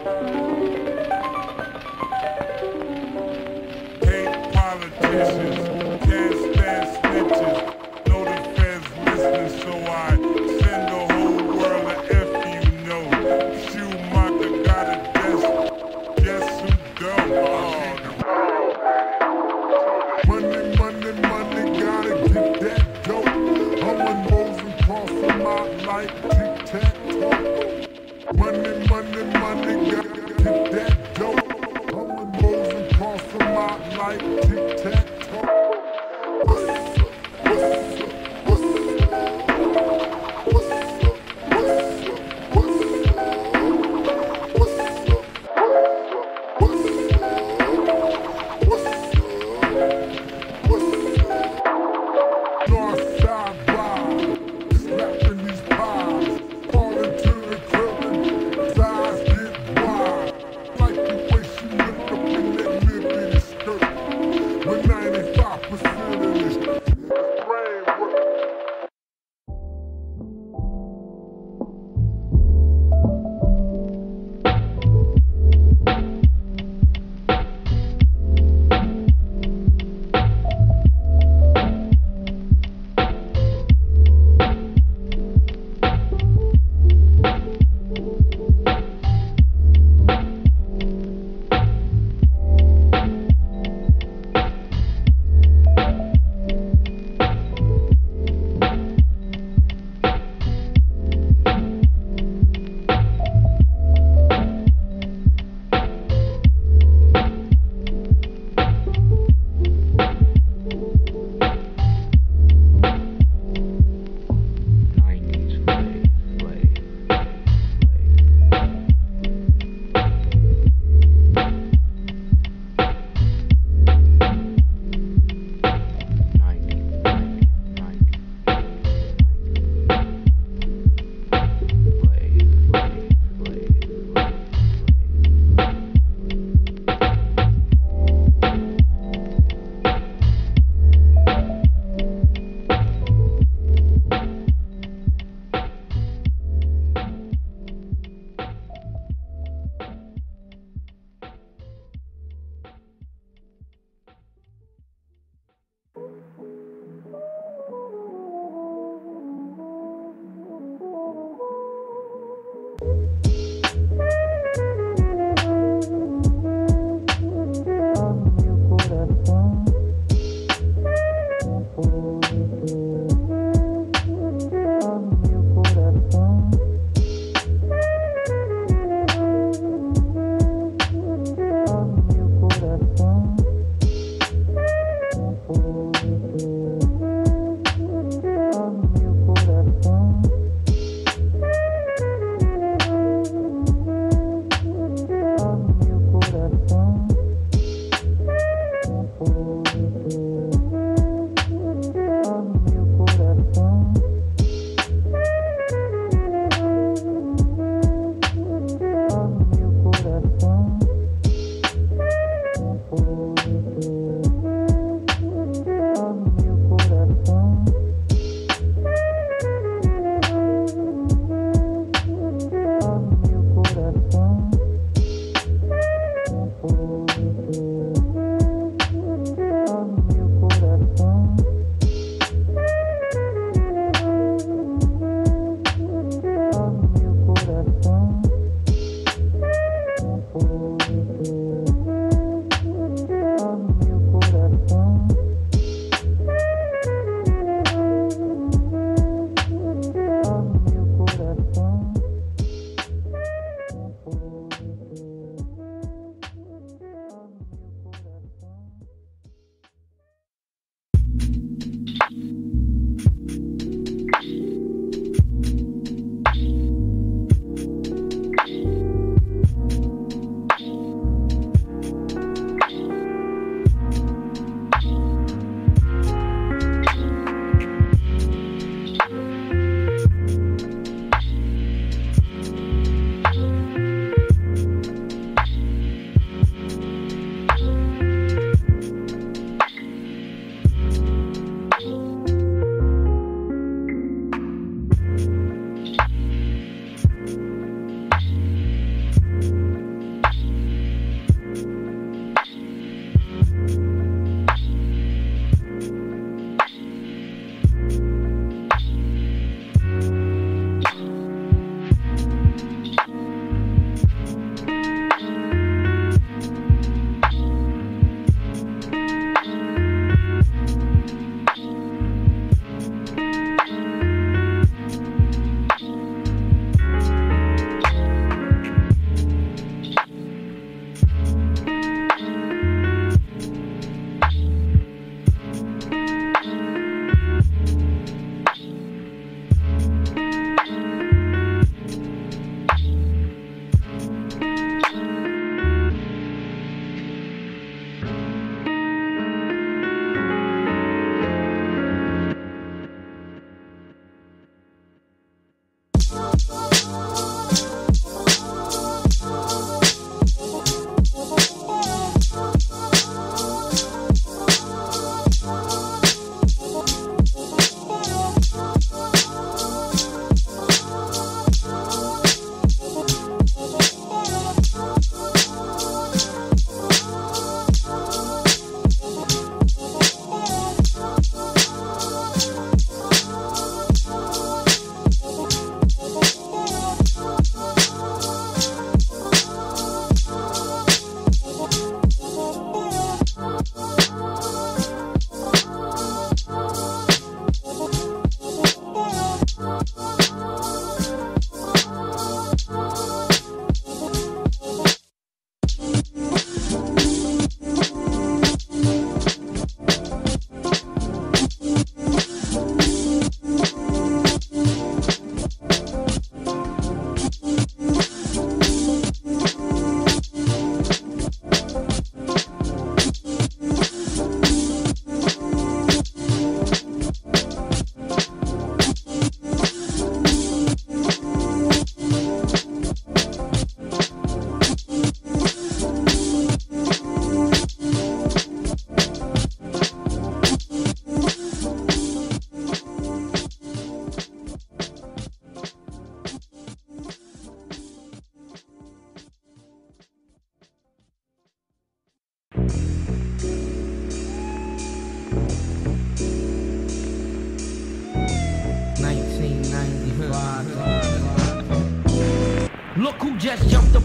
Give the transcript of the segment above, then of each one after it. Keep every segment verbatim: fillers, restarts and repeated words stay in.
Hate politicians, can't stand snitches. Know the feds listening, so I send the whole world a F you know. Schumacher got a desk, guess who dumb? Money, money, money, gotta get that dope. I'm a Moses crossing my life, tic-tac-toe. Money, money, money, gotta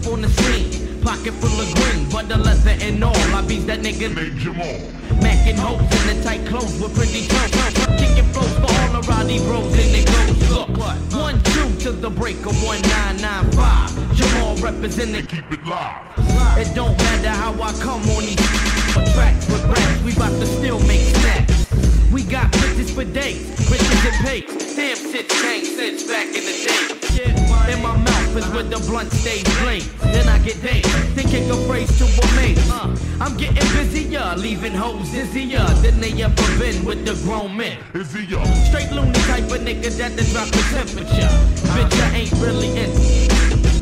on the scene, pocket full of green, but the leather and all. I beat that nigga named Jamal. Mackin' hoes in the tight clothes with pretty toes. Kicking flows for all the rowdy bros in the goes. Look, one two to the break of one nine nine five. Jamal representing, keep it live. It don't matter how I come on these tracks with raps. We bout to still make snaps. We got bitches for days, riches and papes. Damn shit changed since back in the day. In my mouth is where the blunt stays blade. Then I get dazed, thinking a phrase to amaze. Uh, I'm getting busier, leaving hoes dizzier than they ever been with the grown men. Is he up? Straight loony type of nigga that the drop the temperature. Bitch, I ain't really into.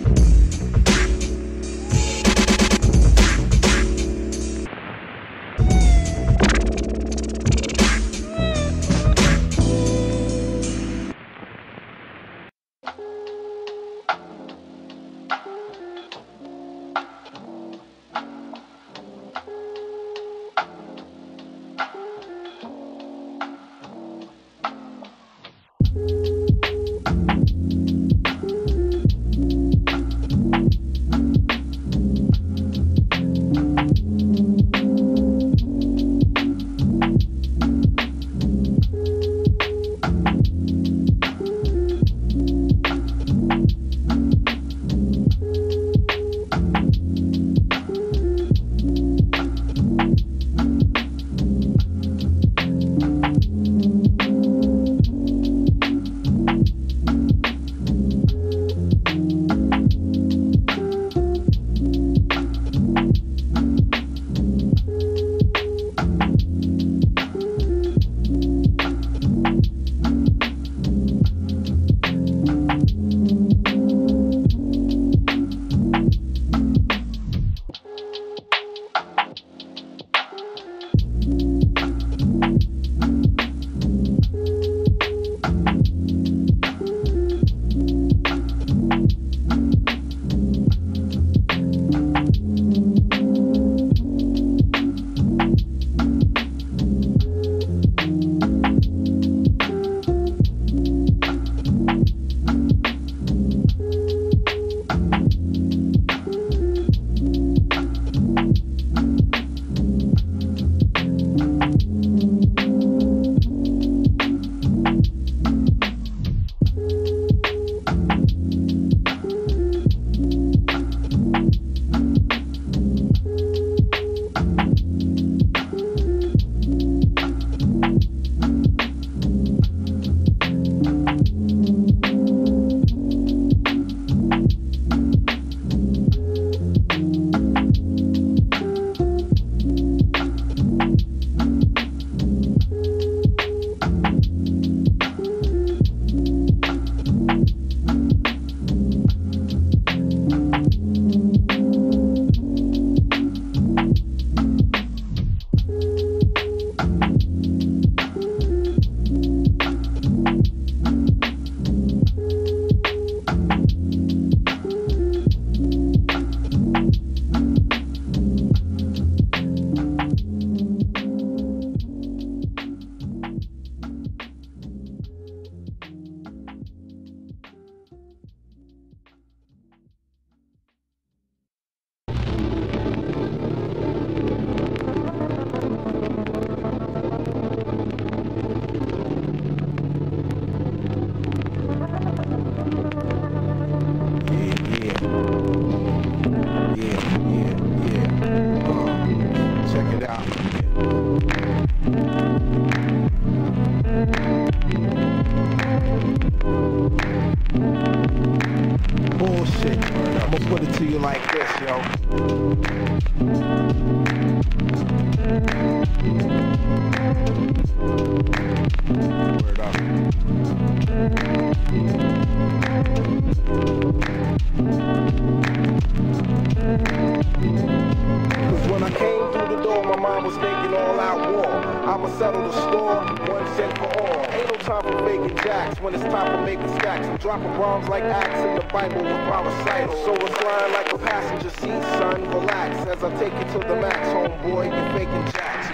When it's time for making stacks, I'm dropping bombs like acts in the Bible with my recital. So recline like a passenger seat, son. Relax as I take you to the max, homeboy. You're faking jacks.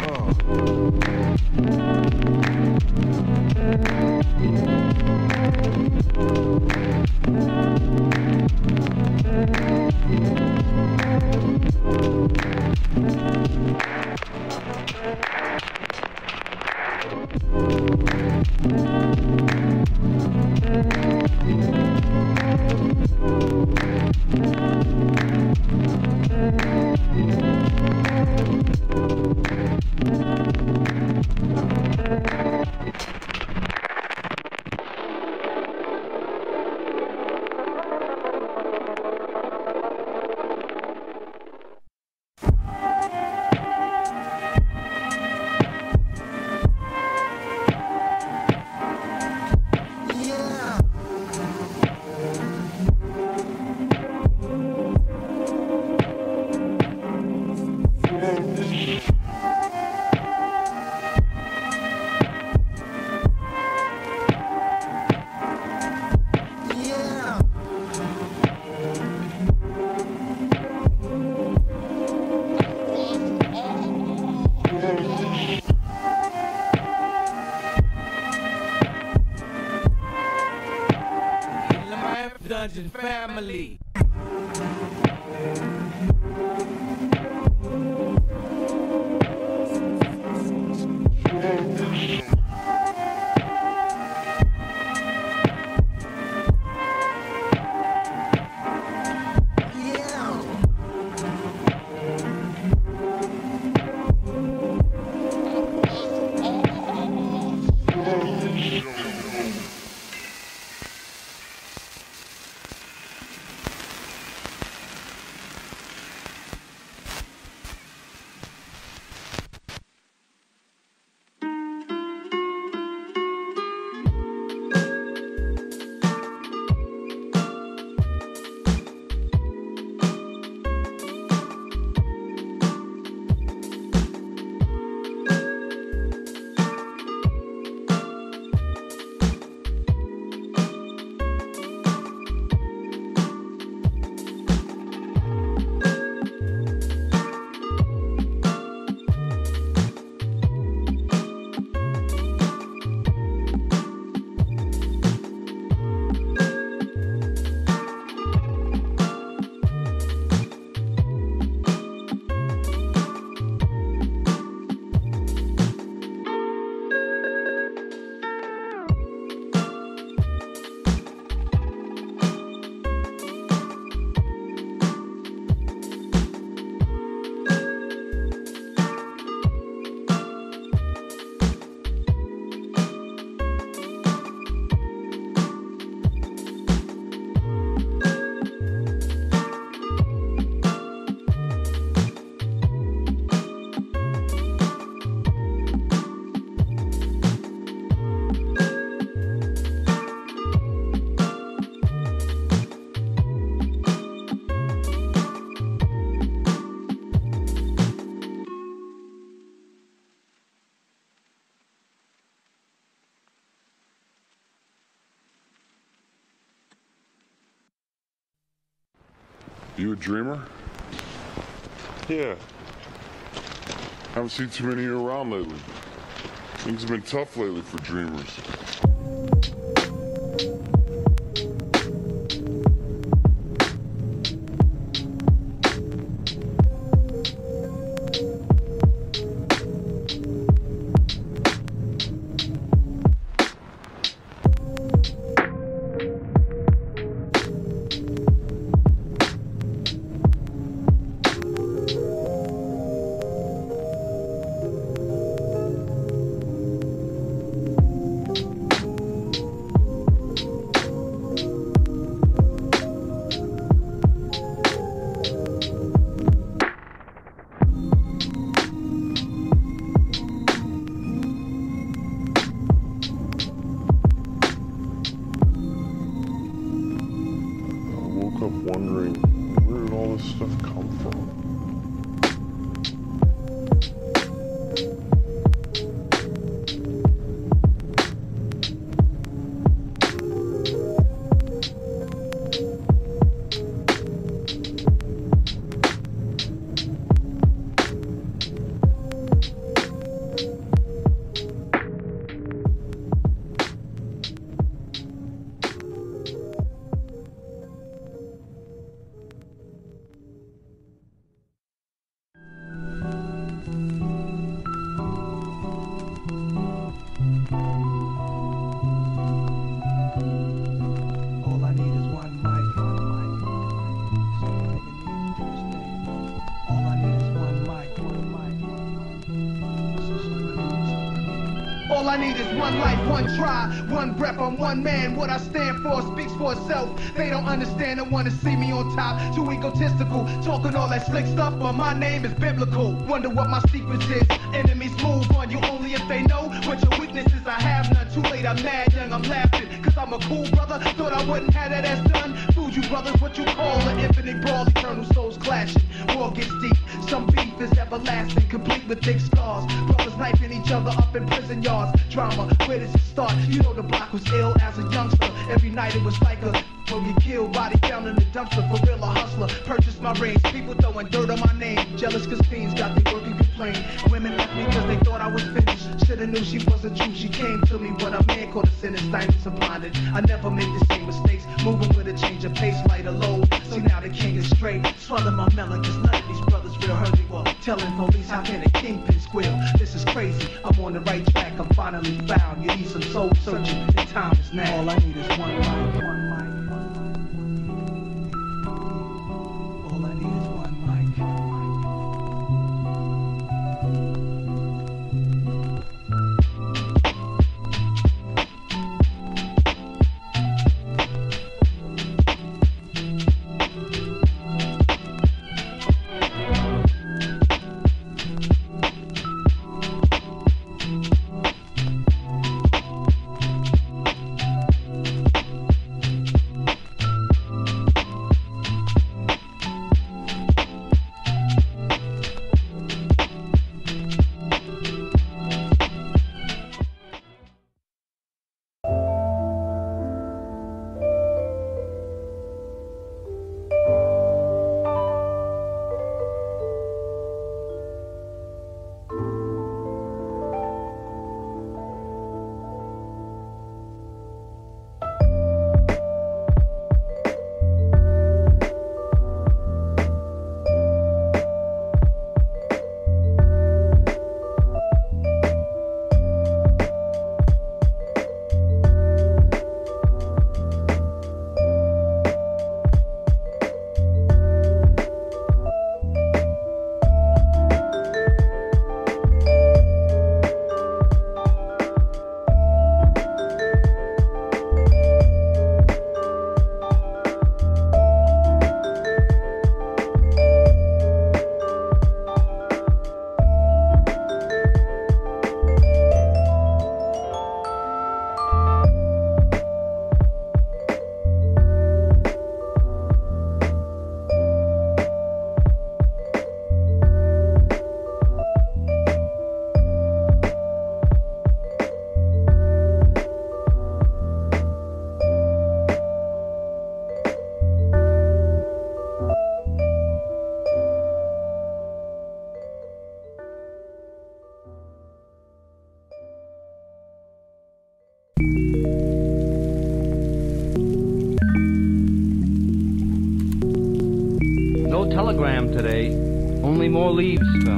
Uh. Legend family. You a dreamer? Yeah. Haven't seen too many around lately. Things have been tough lately for dreamers. Wondering, where did all this stuff come from? All I need is one life, one try, one breath, I'm one man. What I stand for speaks for itself. They don't understand and want to see me on top. Too egotistical, talking all that slick stuff, but my name is biblical. Wonder what my secrets is. Enemies move on you only if they know what your weaknesses. I have none. Too late, I'm mad, young, I'm laughing. Cause I'm a cool brother. Thought I wouldn't have that as done. Food you brothers, what you call an infinite brawl. Eternal souls clashing. War gets deep. Some beef is everlasting, complete with thick scars. Brothers knifing each other up in prison yards. Drama, where does it start? You know the block was ill as a youngster. Every night it was like a when you kill, body found in the dumpster. For real, a hustler. Purchased my range. People throwing dirt on my name. Jealous cause fiends got their working plane. Women left me cause they thought I was finished. Shoulda knew she wasn't true. She came to me when a man caught a sentence. Diamonds are blinded. I never make the same mistakes. Moving with a change of pace, lighter load. So now the king is straight. Swelling my melon cause none of these brothers real hurt me well. Telling police how can a kingpin squeal. This is crazy. I'm on the right track. I'm finally found. You need some soul searching. And time is now. All I need is one mic. One mic. All I need is one mic. No telegram today, only more leaves fell.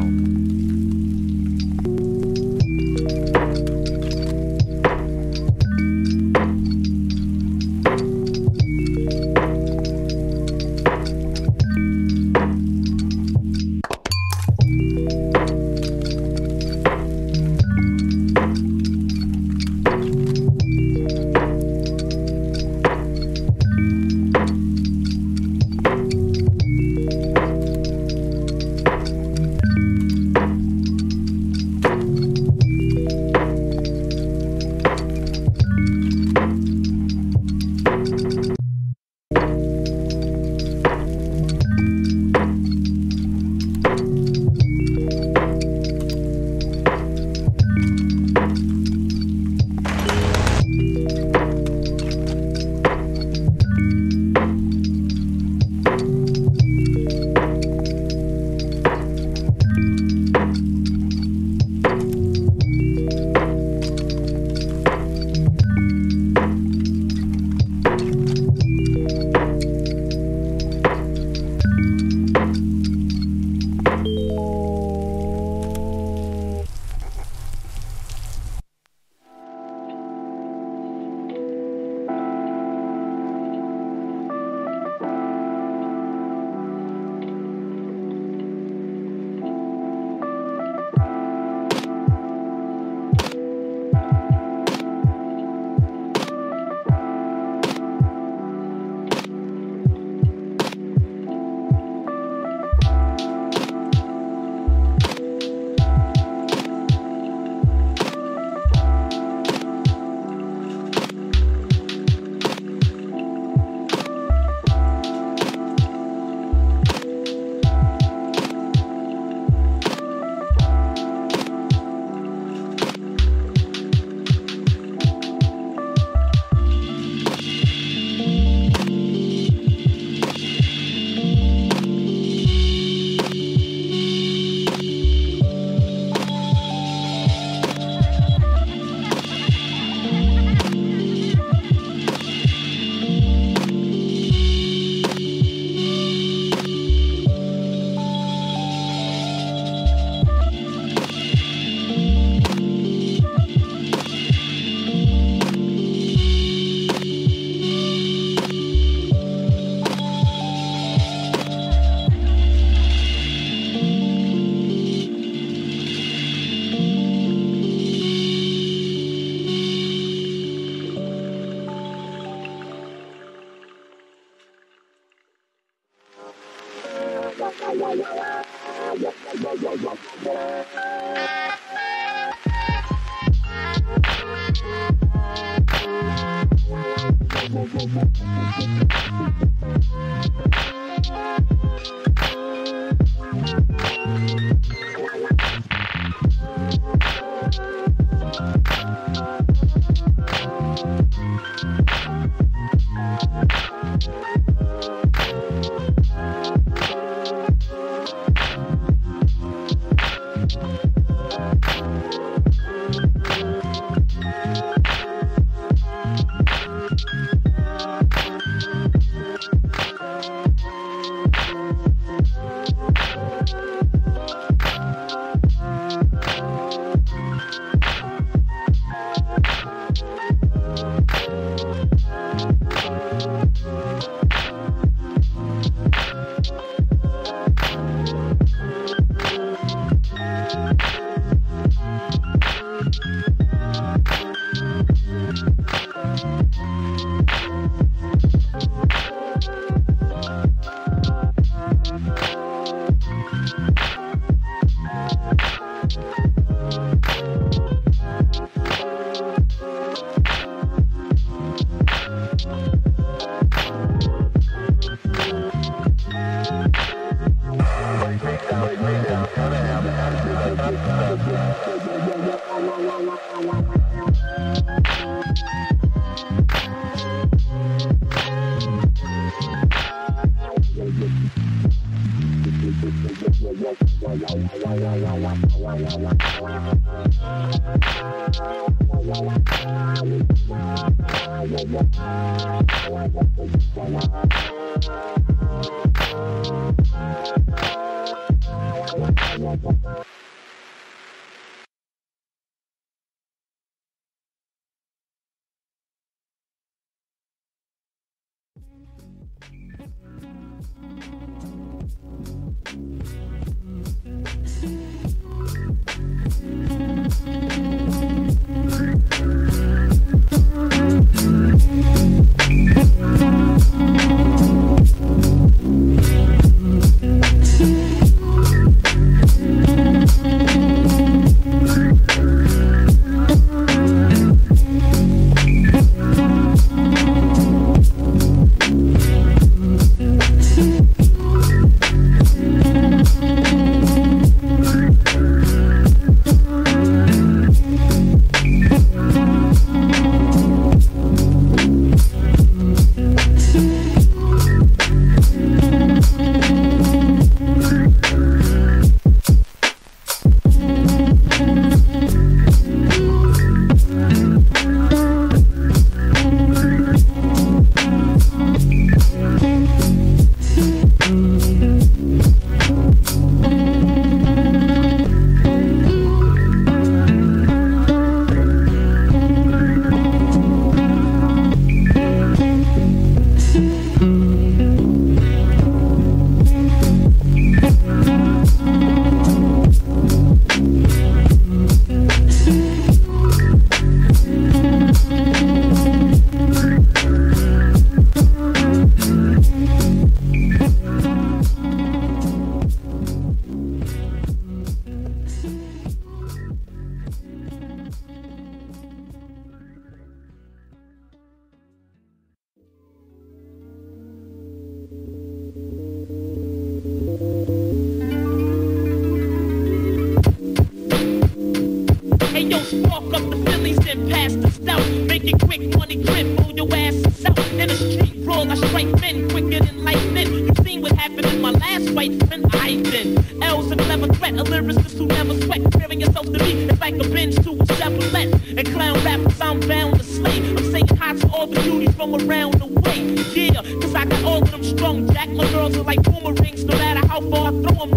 Cause I got all of them strong jack. My girls are like boomerangs, no matter how far I throw them, they come back.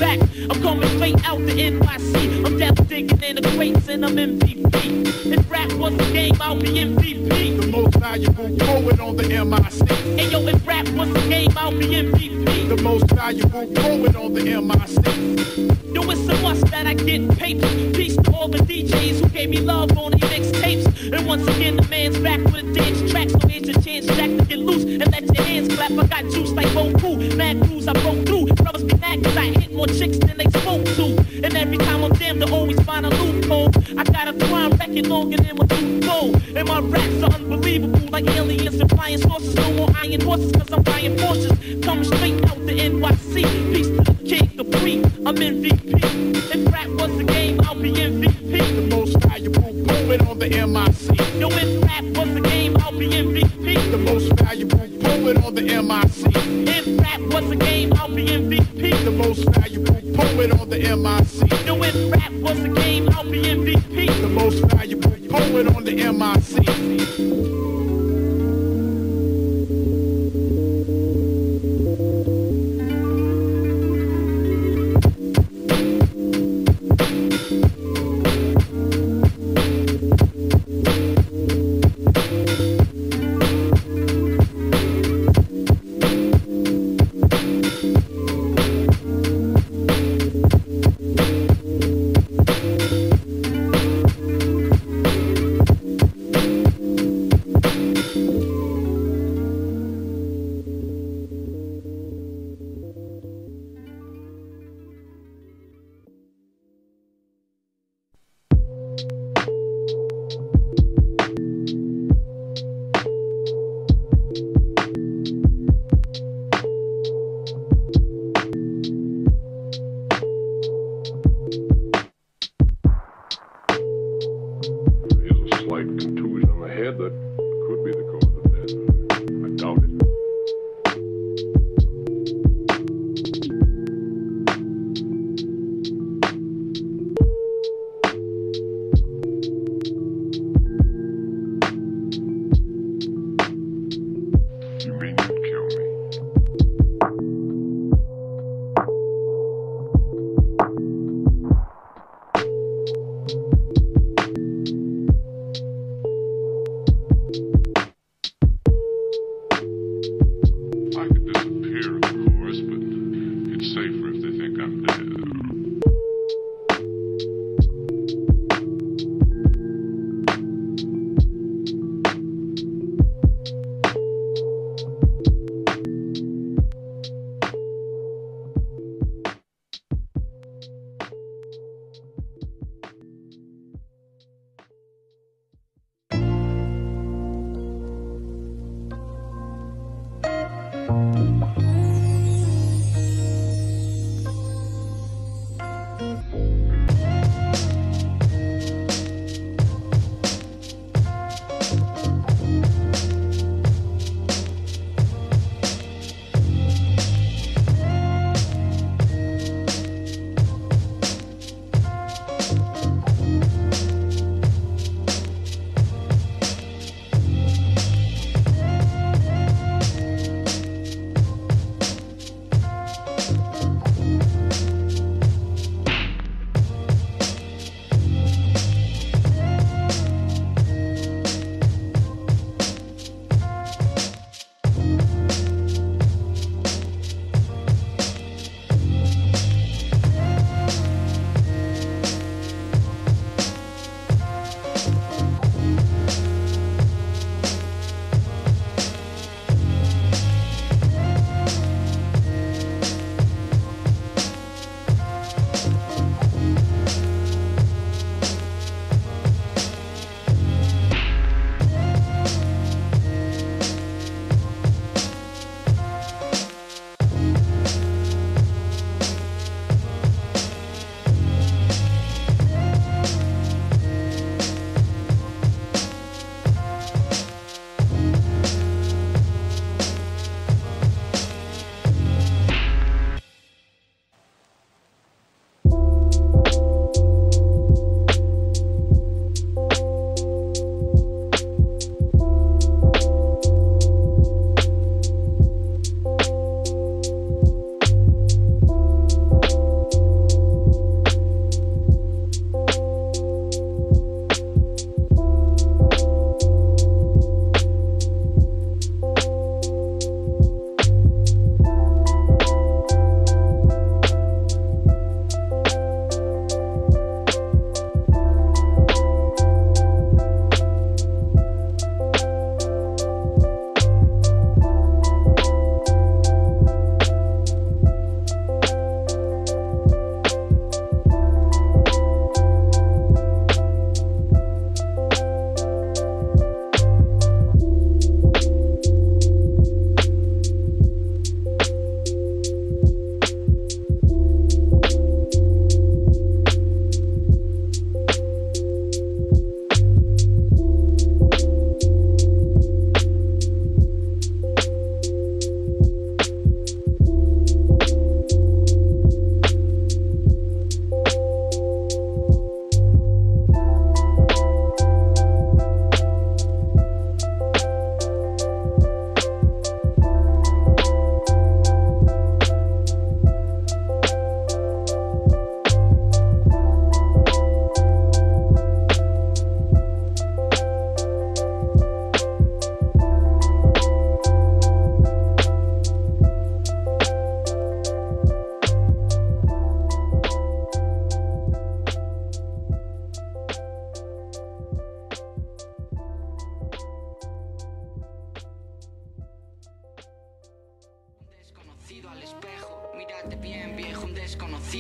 back. I'm coming straight out the N Y C. I'm death digging in the crates and I'm M V P. If rap was a game, I'll be M V P. The most valuable poet on the M I C. Hey yo, if rap was a game, I'll be M V P. The most valuable poet on the M I C. Yo, it's a must that I get paper. Peace to all the D Js who gave me love on these mixtapes. And once again, the man's back with a dance track. So here's your chance, Jack, to get loose and let your hands clap. I got juice like Goku. Mad crews I broke through. Brothers be mad cause I hit more chicks than they spoke to. And every time I'm damned to always find a loophole. I got a crime record longer than my tooth go. And my raps are unbelievable like aliens and flying saucers. No more iron horses cause I'm buying Porsches. Coming straight out the N Y C. Peace to the King Capri. I'm M V P. If rap was a game, I'll be M V P. The most valuable poet on the M I C. Yo, if rap was a game, I'll be M V P. The most valuable poet on the M I C. If rap was a game, I'll be M V P. The most valuable poet on the M I C. Yo, if rap was a game, I'll be M V P. The most valuable poet on the M I C.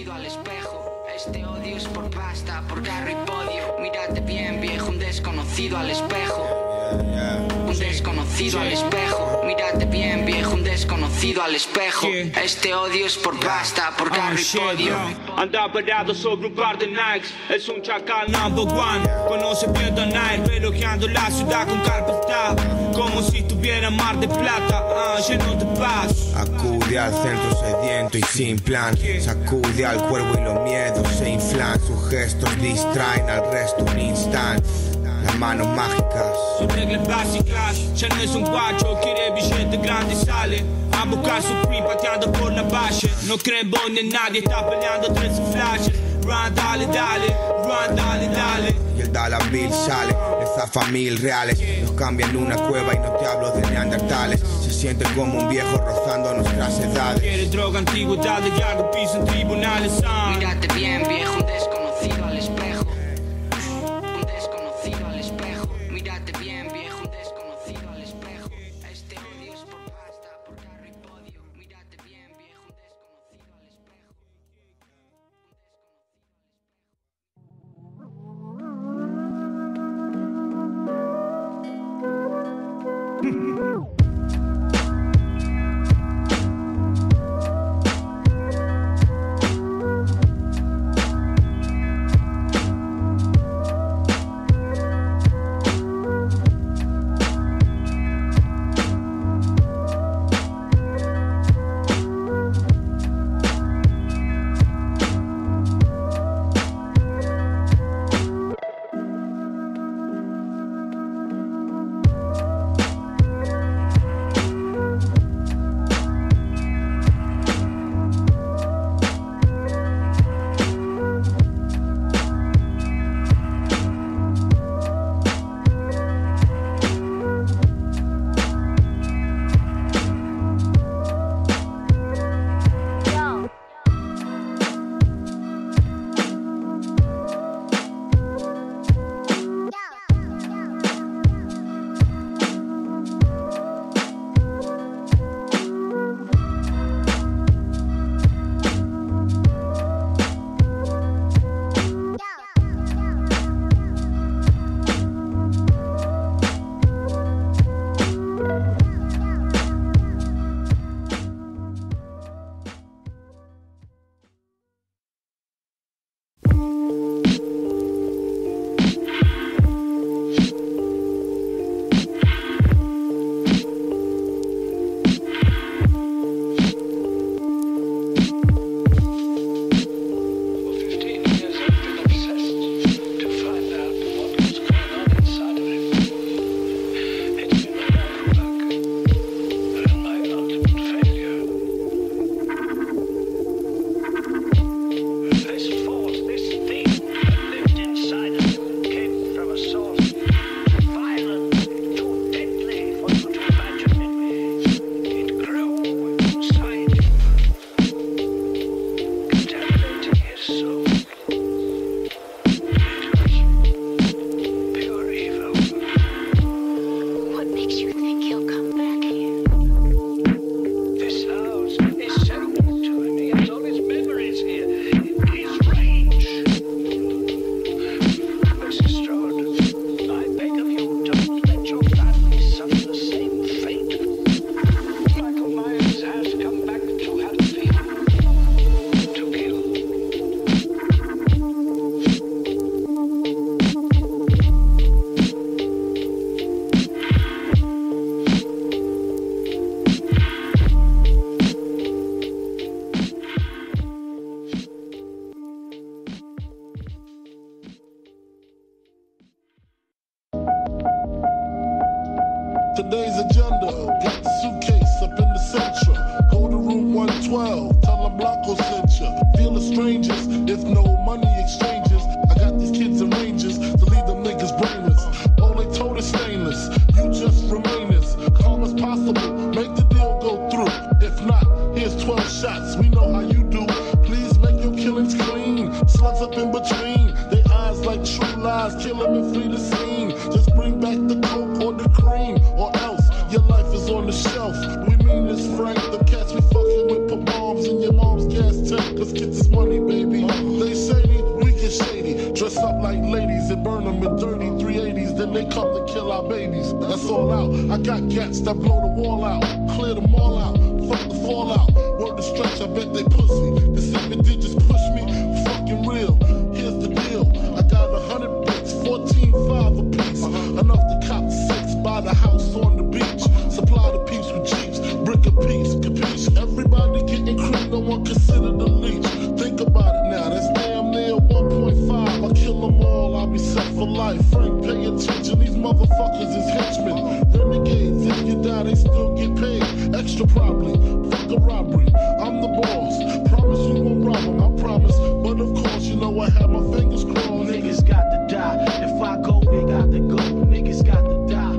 desconocido al espejo. Este odio es por pasta, por carro y podio. Mírate bien, viejo, un desconocido al espejo. Un desconocido al espejo. Mírate bien, viejo, un desconocido al espejo. Este odio es por pasta, por carro y podio. Anda parado sobre un par de Nikes. Es un chacal number one. Conoce bien a Nike, relojeando la ciudad con carpeta. Como si tuviera mar de plata, ah, lleno de paz. Acude al centro sediento y sin plan. Sacude al cuervo y los miedos se inflan. Sus gestos distraen al resto un instante. Las manos mágicas son reglas básicas. Ya no es un guacho, quiere billete grande y sale a buscar su free pateando por la valle. No cree en vos ni en nadie, está peleando tres flashes. Run, dale, dale, run, dale, dale. Y el Dollar Bill sale, esa familia reales. Nos cambian una cueva y no te hablo de neandertales. Se siente como un viejo rozando nuestras edades. Quiere droga, antigüedad y algo piso en tribunales. ah. Mírate bien, viejo, un desconocido al espejo. Un desconocido al espejo. Mírate bien, viejo, un desconocido al espejo. Este odio es por pasta, por carro y podio. Mírate bien, viejo, un desconocido al espejo. Today's agenda, got the suitcase up in the Centra. Go to room one twelve, tell them Blanco sent ya. Feel the strangers, if no money exchanges. I got these kids and rangers to leave them niggas brainless. All they told is stainless, you just remain as calm as possible. Make the deal go through. If not, here's twelve shots, we know how you do. Please make your killings clean. Slugs up in between, they eyes like true lies. Kill them and flee the scene. Just bring back the coke or the cream, or else your life is on the shelf. We mean this, Frank. The cats we fucking with put bombs in your mom's gas tank. Cause kids is money, baby. baby. They shady, we get shady. Dress up like ladies and burn them in dirty three eighties. Then they come to kill our babies. That's all out. I got cats that blow the wall out. Clear them all out. Fuck the fallout. Word to stretch, I bet they pussy. The seven digits push me. Fucking real. Here's the deal. I got a hundred bits, fourteen five a piece. Enough to cop six by the house on the beach. Supply the peeps with jeeps. Brick a piece. Capiche? Everybody getting cream. No one consider the leech. Think about it now. That's damn near one point five. I kill them all. I'll be set for life. Frank, pay attention. These motherfuckers is henchmen. Renegades. If you die, they still get paid. Extra probably. Fuck a robbery. I'm the boss. Promise you won't rob them. I promise. But of course, you know I have my fingers crossed. Niggas got to die. If I go, they got to go. Niggas got to die.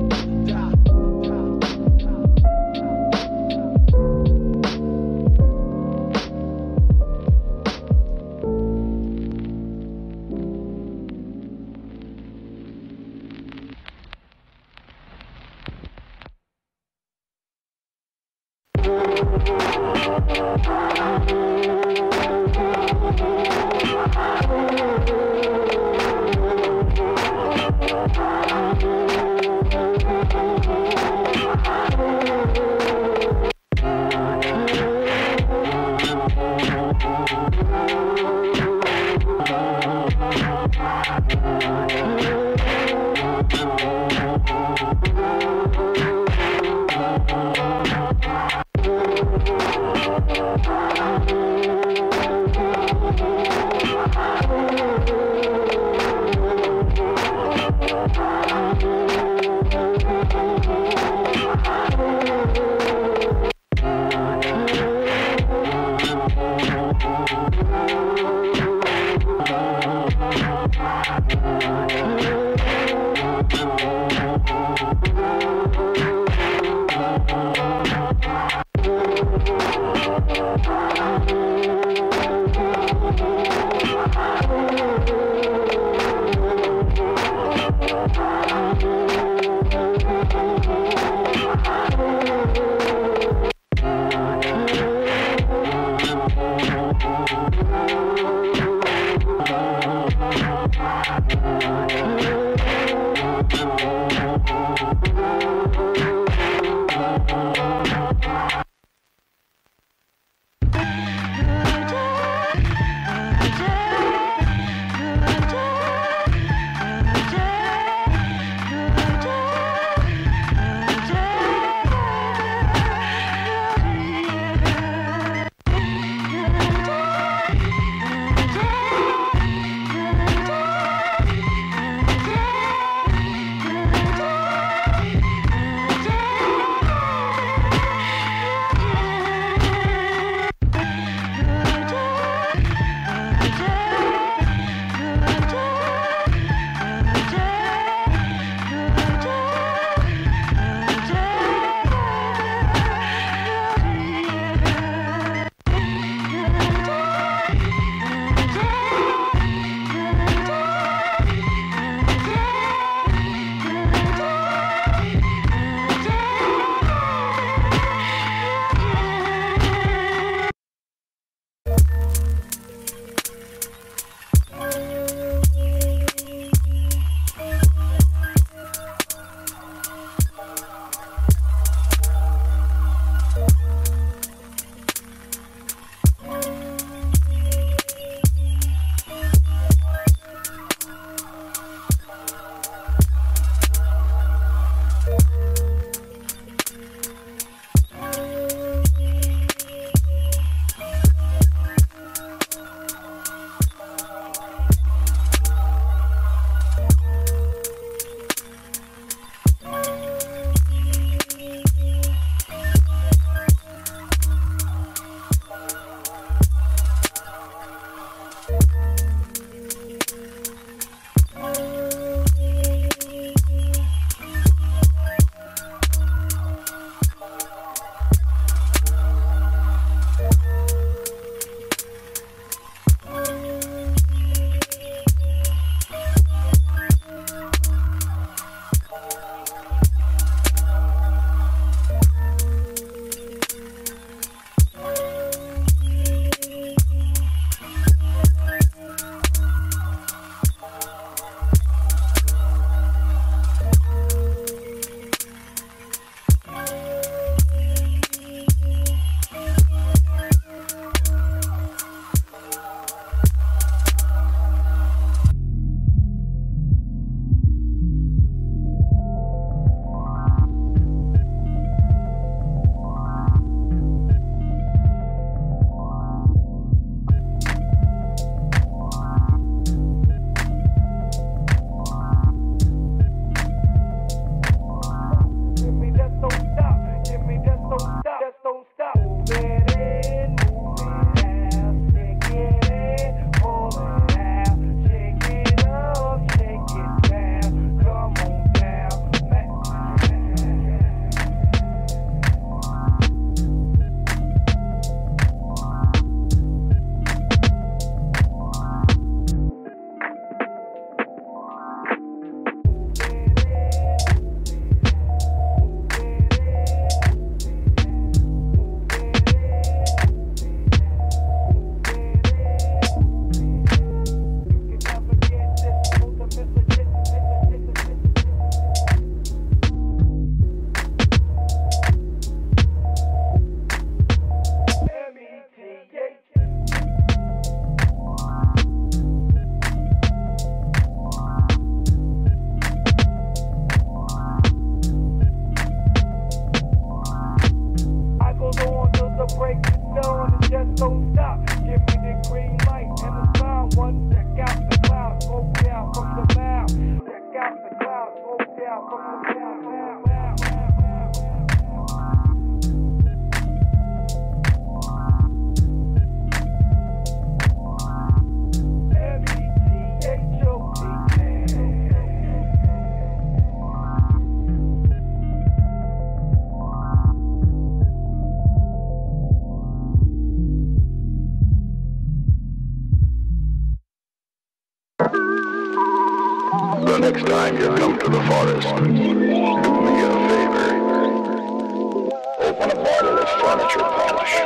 next time you come to the forest, do me a favor. Open a bottle of furniture polish.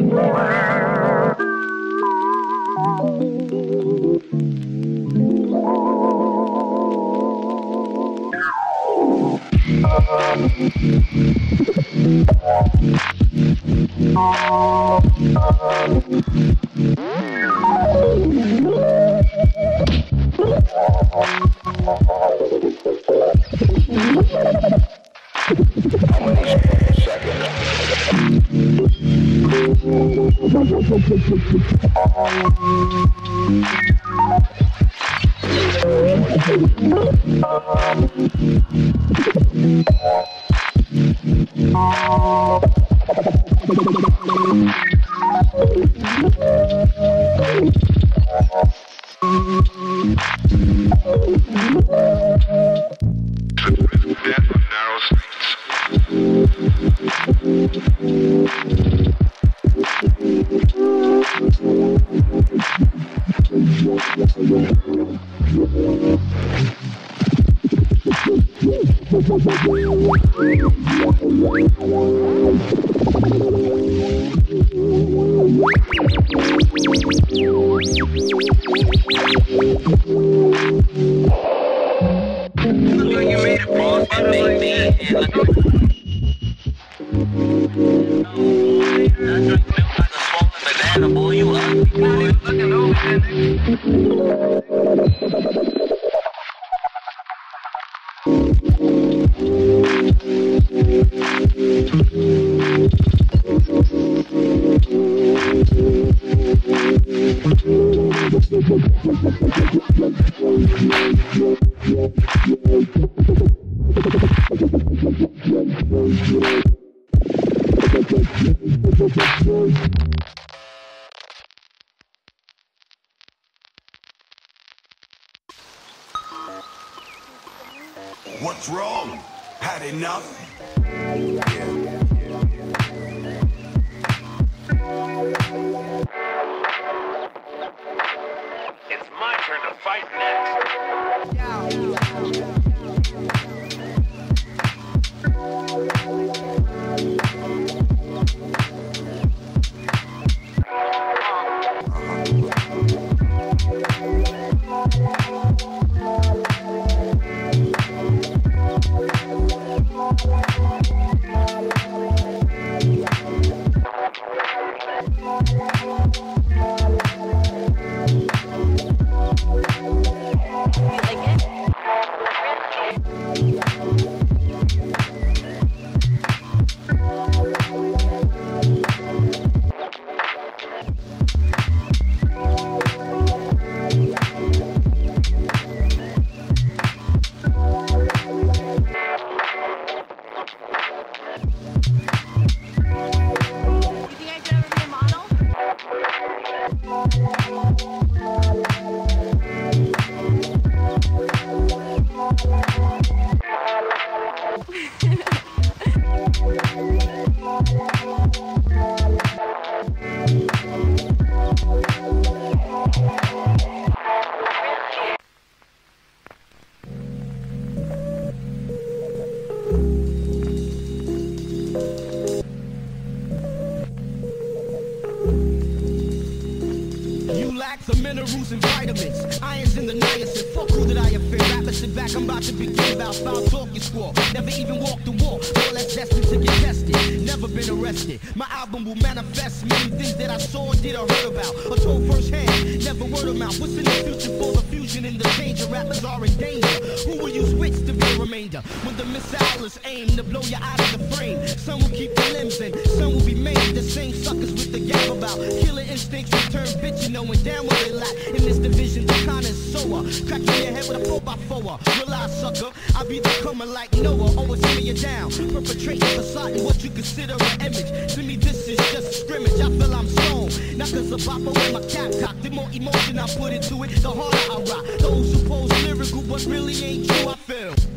What's wrong? Had enough? It's my turn to fight next. Some minerals and vitamins, irons in the niacin. Fuck who that I offend. Rapper, sit back, I'm about to begin about foul talking squall. Never even walked the walk, all that's destined to get tested. Never been arrested. My album will manifest many things that I saw and did or heard about, or told firsthand. Never word of mouth. What's in the future for the fusion and the danger? Rappers are in danger. Who will you switch to be a remainder? When the missile is aimed to blow you out of the frame, some will keep the limbs in, some will be made. The same suckers with the gap about killer instincts return bitch, you knowing damn well they lack in this division. The connoisseur, cracking your head with a four by four. Realize, sucker, I be the coming like Noah, always tear you down, perpetrating facade what you consider an image. To me, this is just a scrimmage. I feel I'm stoned, not cause of bopper with my cap cock. The more emotion I put into it, the harder I rock. Those who pose lyrical but really ain't true, I feel.